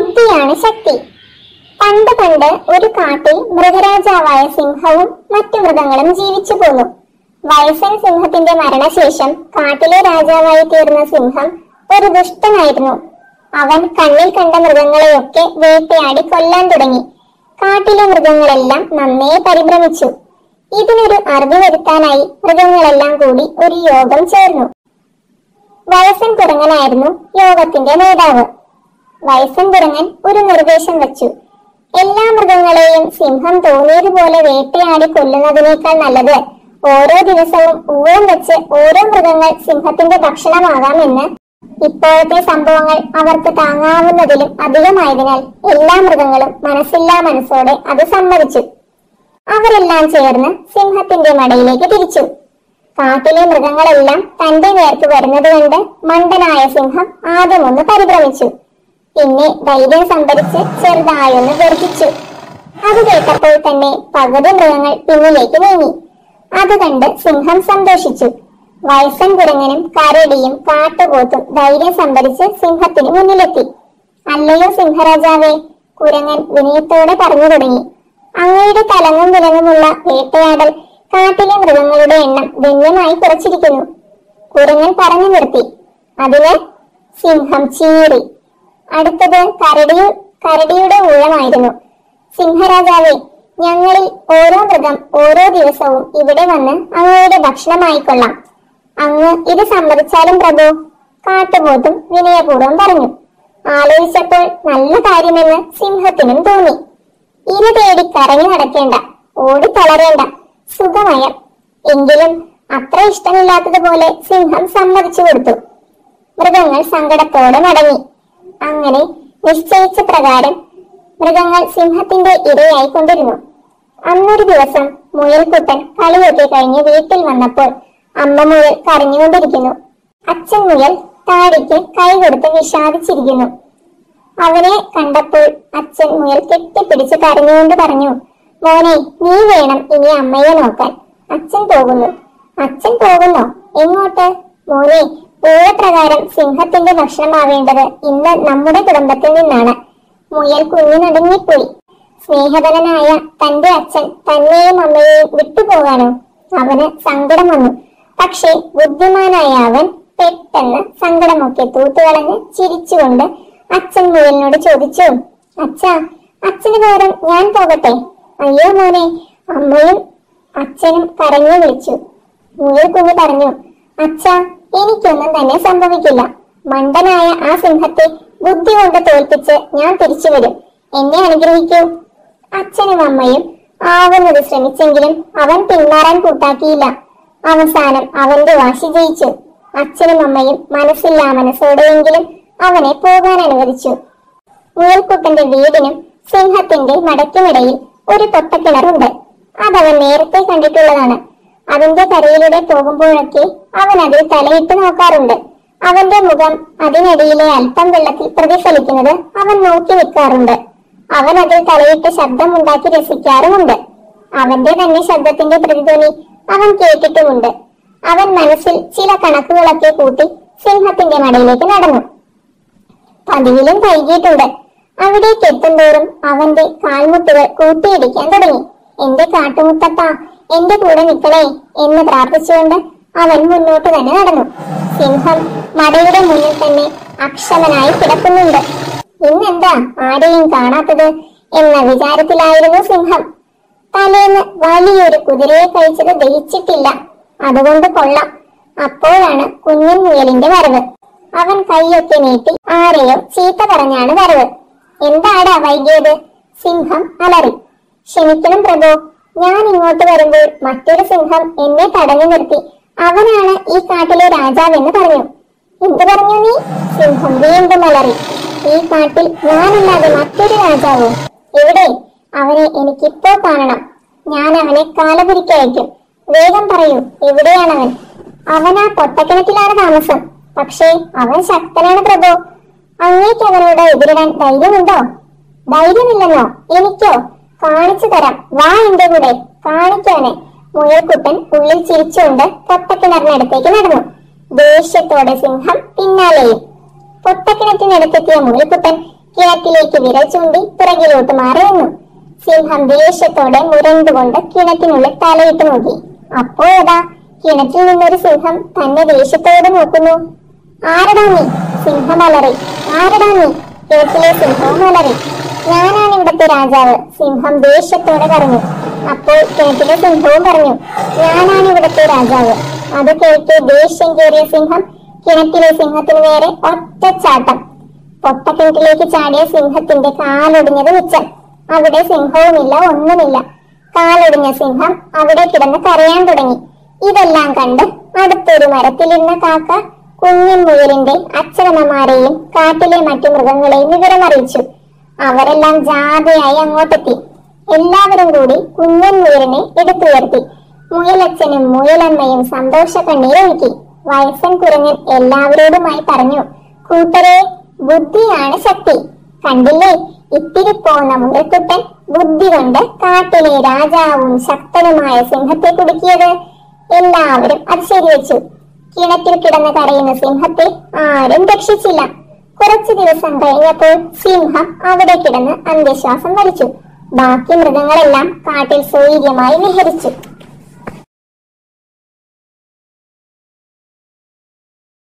ബുദ്ധിയാണ് ശക്തി. പണ്ട് പണ്ട് ഒരു കാട്ടിൽ മൃഗരാജാവായ സിംഹവും മറ്റു മൃഗങ്ങളും ജീവിച്ചു പോന്നു. വയസ്സൻ സിംഹത്തിന്റെ മരണശേഷം കാട്ടിലെ രാജാവായി തീർന്ന സിംഹം ഒരു ദുഷ്ടനായിരുന്നു. അവൻ കണ്ണിൽ കണ്ട മൃഗങ്ങളെയൊക്കെ വേട്ടയാടി കൊല്ലാൻ തുടങ്ങി. കാട്ടിലെ മൃഗങ്ങളെല്ലാം നന്നേ പരിഭ്രമിച്ചു. ഇതിനൊരു അറുതി വരുത്താനായി മൃഗങ്ങളെല്ലാം കൂടി ഒരു യോഗം ചേർന്നു. വയസ്സൻ കുരങ്ങനായിരുന്നു യോഗത്തിന്റെ നേതാവ്. വയസ്സൻ കുരങ്ങൻ ഒരു നിർദ്ദേശം വച്ചു. എല്ലാ മൃഗങ്ങളെയും സിംഹം തോന്നിയതുപോലെ വേട്ടയാടി കൊല്ലുന്നതിനേക്കാൾ നല്ലത് ഓരോ ദിവസവും ഊഴം വെച്ച് ഓരോ മൃഗങ്ങൾ സിംഹത്തിന്റെ ഭക്ഷണമാകാമെന്ന്. ഇപ്പോഴത്തെ സംഭവങ്ങൾ അവർക്ക് താങ്ങാവുന്നതിലും അധികമായതിനാൽ എല്ലാ മൃഗങ്ങളും മനസ്സില്ലാ മനസ്സോടെ അത് സമ്മതിച്ചു. അവരെല്ലാം ചേർന്ന് സിംഹത്തിന്റെ മടയിലേക്ക് തിരിച്ചു. കാട്ടിലെ മൃഗങ്ങളെല്ലാം തന്റെ നേർക്ക് വരുന്നത് കണ്ട് മണ്ടനായ സിംഹം ആദ്യമൊന്ന് പരിഭ്രമിച്ചു. പിന്നെ ധൈര്യം സംഭരിച്ച് ചെറുതായൊന്ന് ഗർജിച്ചു. അത് കേട്ടപ്പോൾ തന്നെ പകുതി മൃഗങ്ങൾ പിന്നിലേക്ക് നീങ്ങി. അത് കണ്ട് സിംഹം സന്തോഷിച്ചു. വയസ്സൻ കുരങ്ങനും കരടിയും കാട്ടുപോത്തും ധൈര്യം സംഭരിച്ച് സിംഹത്തിന് മുന്നിലെത്തി. അല്ലയോ സിംഹരാജാവേ, കുരങ്ങൻ വിനയത്തോടെ പറഞ്ഞു തുടങ്ങി. അങ്ങയുടെ തലങ്ങും വിലങ്ങുമുള്ള വേട്ടയാടൽ കാട്ടിലെ മൃഗങ്ങളുടെ എണ്ണം ഗണ്യമായി കുറച്ചിരിക്കുന്നു. കുരങ്ങൻ പറഞ്ഞു നിർത്തി. അതിന് സിംഹം ചീറി. അടുത്തത് കരടിയുടെ ഊഴമായിരുന്നു. സിംഹരാജാവേ, ഞങ്ങളിൽ ഓരോ മൃഗം ഓരോ ദിവസവും ഇവിടെ വന്ന് അങ്ങയുടെ ഭക്ഷണമായിക്കൊള്ളാം. അങ്ങ് ഇത് സമ്മതിച്ചാലും പ്രഭു, കാട്ടുപോത്തും വിനയപൂർവ്വം പറഞ്ഞു. ആലോചിച്ചപ്പോൾ നല്ല കാര്യമെന്ന് സിംഹത്തിനും തോന്നി. ഇര തേടി കറങ്ങി നടക്കേണ്ട, ഓടി തളരേണ്ട, സുഖമയം. എങ്കിലും അത്ര ഇഷ്ടമില്ലാത്തതുപോലെ സിംഹം സമ്മതിച്ചു കൊടുത്തു. മൃഗങ്ങൾ സങ്കടത്തോടെ മടങ്ങി. അങ്ങനെ നിശ്ചയിച്ച പ്രകാരം മൃഗങ്ങൾ സിംഹത്തിന്റെ ഇരയായി കൊണ്ടിരുന്നു. അന്നൊരു ദിവസം മുയൽക്കുട്ടൻ കളിയൊക്കെ കഴിഞ്ഞ് വീട്ടിൽ വന്നപ്പോൾ അമ്മ മുയൽ കരഞ്ഞുകൊണ്ടിരിക്കുന്നു. അച്ഛൻ മുയൽ താടിക്ക് കൈ കൊടുത്ത് വിഷാദിച്ചിരിക്കുന്നു. അവനെ കണ്ടപ്പോൾ അച്ഛൻ മുയൽ കെട്ടിപ്പിടിച്ച് കരഞ്ഞുകൊണ്ട് പറഞ്ഞു, മോനെ, നീ വേണം ഇനി അമ്മയെ നോക്കാൻ. അച്ഛൻ പോകുന്നു. അച്ഛൻ പോകുന്നോ? എങ്ങോട്ട്? മോനെ, ഊഴപ്രകാരം സിംഹത്തിന്റെ ഭക്ഷണമാവേണ്ടത് ഇന്ന് നമ്മുടെ കുടുംബത്തിൽ നിന്നാണ്. മുയൽ കുഞ്ഞു നടുങ്ങിപ്പോയി. സ്നേഹധനനായ തന്റെ അച്ഛൻ തന്നെയും അമ്മയെയും വിട്ടുപോകാനോ? അവന് സങ്കടം വന്നു. പക്ഷേ ബുദ്ധിമാനായ അവൻ പെട്ടെന്ന് സങ്കടമൊക്കെ തൂത്തുകളഞ്ഞ് ചിരിച്ചുകൊണ്ട് അച്ഛൻ മുയലിനോട് ചോദിച്ചു, അച്ഛാ, അച്ഛന് പകരം ഞാൻ പോകട്ടെ? അയ്യോ മോനെ, അമ്മയും അച്ഛനും കരഞ്ഞു വിളിച്ചു. മുയൽ കുഞ്ഞു പറഞ്ഞു, അച്ഛാ, എനിക്കൊന്നും തന്നെ സംഭവിക്കില്ല. മണ്ടനായ ആ സിംഹത്തെ ബുദ്ധി കൊണ്ട് തോൽപ്പിച്ച് ഞാൻ തിരിച്ചു വരും. എന്നെ അനുഗ്രഹിക്കൂ. അച്ഛനും അമ്മയും ആവുന്നത് ശ്രമിച്ചെങ്കിലും അവൻ പിന്മാറാൻ കൂട്ടാക്കിയില്ല. അവസാനം അവന്റെ വാശി ജയിച്ചു. അച്ഛനും അമ്മയും മനസ്സില്ലാ മനസ്സോടെയെങ്കിലും അവനെ പോകാൻ അനുവദിച്ചു. മുയൽക്കുട്ടന്റെ വീടിനും സിംഹത്തിന്റെ മടക്കിനിടയിൽ ഒരു പൊട്ടക്കിണറുണ്ട്. അതവൻ നേരത്തെ കണ്ടിട്ടുള്ളതാണ്. അതിന്റെ കരയിലൂടെ പോകുമ്പോഴൊക്കെ അവൻ അതിൽ തലയിട്ട് നോക്കാറുണ്ട്. അവന്റെ മുഖം അതിനിടയിലെ അല്പം വെള്ളത്തിൽ പ്രതിഫലിക്കുന്നത് അവൻ നോക്കി നിൽക്കാറുണ്ട്. അവൻ അതിൽ തലയിട്ട് ശബ്ദമുണ്ടാക്കി രസിക്കാറുമുണ്ട്. അവന്റെ തന്നെ ശബ്ദത്തിന്റെ പ്രതിധ്വനി അവൻ കേട്ടിട്ടുമുണ്ട്. അവൻ മനസ്സിൽ ചില കണക്കുകളൊക്കെ കൂട്ടി സിംഹത്തിന്റെ മടയിലേക്ക് നടന്നു. പതിവിലും വൈകിയിട്ടുണ്ട്. അവിടേക്ക് എത്തുന്തോറും അവന്റെ കാൽമുട്ടുകൾ കൂട്ടിയിടിക്കാൻ തുടങ്ങി. എന്റെ കാട്ടുമുത്തപ്പ, എന്റെ കൂടെ നിൽക്കണേ എന്ന് പ്രാർത്ഥിച്ചുകൊണ്ട് അവൻ മുന്നോട്ട് തന്നെ നടന്നു. സിംഹം മടയുടെ മുന്നിൽ തന്നെ അക്ഷമനായി കിടക്കുന്നുണ്ട്. ഇന്നെന്താ ആരെയും കാണാത്തത് എന്ന വിചാരത്തിലായിരുന്നു സിംഹം. തലേന്ന് വലിയൊരു കുതിരയെ കഴിച്ചത് ദഹിച്ചിട്ടില്ല, അതുകൊണ്ട് കൊള്ളാം. അപ്പോഴാണ് കുഞ്ഞൻ മുയലിന്റെ വരവ്. അവൻ കൈയൊക്കെ നീട്ടി ആരെയോ ചീത്ത പറഞ്ഞാണ് വരവ്. എന്താടാ വൈകിയത്? സിംഹം അലറി. ക്ഷമിക്കണം പ്രഭു, ഞാൻ ഇങ്ങോട്ട് വരുമ്പോൾ മറ്റൊരു സിംഹം എന്നെ തടഞ്ഞു നിർത്തി. അവനാണ് ഈ കാട്ടിലെ രാജാവെന്ന് പറഞ്ഞു. എന്ത് പറഞ്ഞു നീ? സിംഹം വീണ്ടും അലറി. ഈ കാട്ടിൽ ഞാനല്ലാതെ മറ്റൊരു രാജാവോ? എവിടെ? അവനെ എനിക്കിപ്പോ കാണണം. ഞാൻ അവനെ കാലപുരിക്കയക്കും. വേഗം പറയൂ, എവിടെയാണവൻ? അവൻ ആ പൊട്ടക്കിണറ്റിലാണ് താമസം. പക്ഷേ അവൻ ശക്തനാണ് പ്രഭു. അങ്ങേക്ക് അവനോട് എതിരിടാൻ ധൈര്യമുണ്ടോ? ധൈര്യമില്ലെന്നോ? എനിക്കോ? കാണിച്ചു തരാം, വാ എന്റെ കൂടെ, കാണിക്കവനെ. മുയൽക്കുട്ടൻ ഉള്ളിൽ ചിരിച്ചുകൊണ്ട് പൊട്ടക്കിണറിനടുത്തേക്ക് നടന്നു. ദേഷ്യത്തോടെ സിംഹം പിന്നാലെയും. പൊട്ടക്കിണറ്റിനടുത്തെത്തിയ മുയൽക്കുട്ടൻ കിണറ്റിലേക്ക് വിരൽ ചൂണ്ടി പിറകിലോട്ട് മാറി നിന്നു. സിംഹം ദേഷ്യത്തോടെ മുരണ്ടുകൊണ്ട് കിണറ്റിനുള്ളിൽ തലയിട്ട് നോക്കി. അപ്പോഴതാ കിണറ്റിൽ നിന്നൊരു സിംഹം തന്നെ ദേഷ്യത്തോടെ നോക്കുന്നു. ആരടാ നീ? സിംഹം അലറി. ആരടാ നീ? കിണറ്റിലെ സിംഹവും അലറി. ഞാനാണ് ഇവിടത്തെ രാജാവ്, സിംഹം ദേഷ്യത്തോടെ പറഞ്ഞു. അപ്പോൾ കിണറ്റിലെ സിംഹവും പറഞ്ഞു, ഞാനാണ് ഇവിടത്തെ രാജാവ്. അത് കേട്ട് ദേഷ്യം കയറിയ സിംഹം കിണറ്റിലെ സിംഹത്തിന് നേരെ ഒറ്റച്ചാട്ടം. പൊട്ടക്കിണറ്റിലേക്ക് ചാടിയ സിംഹത്തിന്റെ കാലൊടിഞ്ഞത് മിച്ചം. അവിടെ സിംഹവുമില്ല, ഒന്നുമില്ല. കാലൊടിഞ്ഞ സിംഹം അവിടെ കിടന്ന് കരയാൻ തുടങ്ങി. ഇതെല്ലാം കണ്ട് അടുത്തൊരു മരത്തിലിരുന്ന കാക്ക കുഞ്ഞൻ മുയലിന്റെ അച്ഛനമ്മമാരെയും കാട്ടിലെ മറ്റു മൃഗങ്ങളെയും വിവരമറിയിച്ചു. അവരെല്ലാം ജാഥയായി അങ്ങോട്ടെത്തി. എല്ലാവരും കൂടി കുഞ്ഞൻ മുയലിനെ എടുത്തുയർത്തി. മുയലച്ഛനും മുയലമ്മയും സന്തോഷ കണ്ണീരൊഴുക്കി. വയസ്സൻ കുരങ്ങൻ എല്ലാവരോടുമായി പറഞ്ഞു, കൂട്ടരെ, ബുദ്ധിയാണ് ശക്തി. കണ്ടില്ലേ, ഇത്തിരി പോന്ന മുയൽക്കുട്ടൻ ബുദ്ധി കൊണ്ട് കാട്ടിലെ രാജാവും ശക്തനുമായ സിംഹത്തെ കുടുക്കിയത്. എല്ലാവരും അത് ശരിവെച്ചു. കിണറ്റിൽ കിടന്ന് കരയുന്ന സിംഹത്തെ ആരും രക്ഷിച്ചില്ല. കുറച്ചു ദിവസം കഴിഞ്ഞപ്പോൾ സിംഹം അവിടെ കിടന്ന് അന്ത്യശ്വാസം വലിച്ചു. ബാക്കി മൃഗങ്ങളെല്ലാം കാട്ടിൽ സ്വൈര്യമായി വിഹരിച്ചു.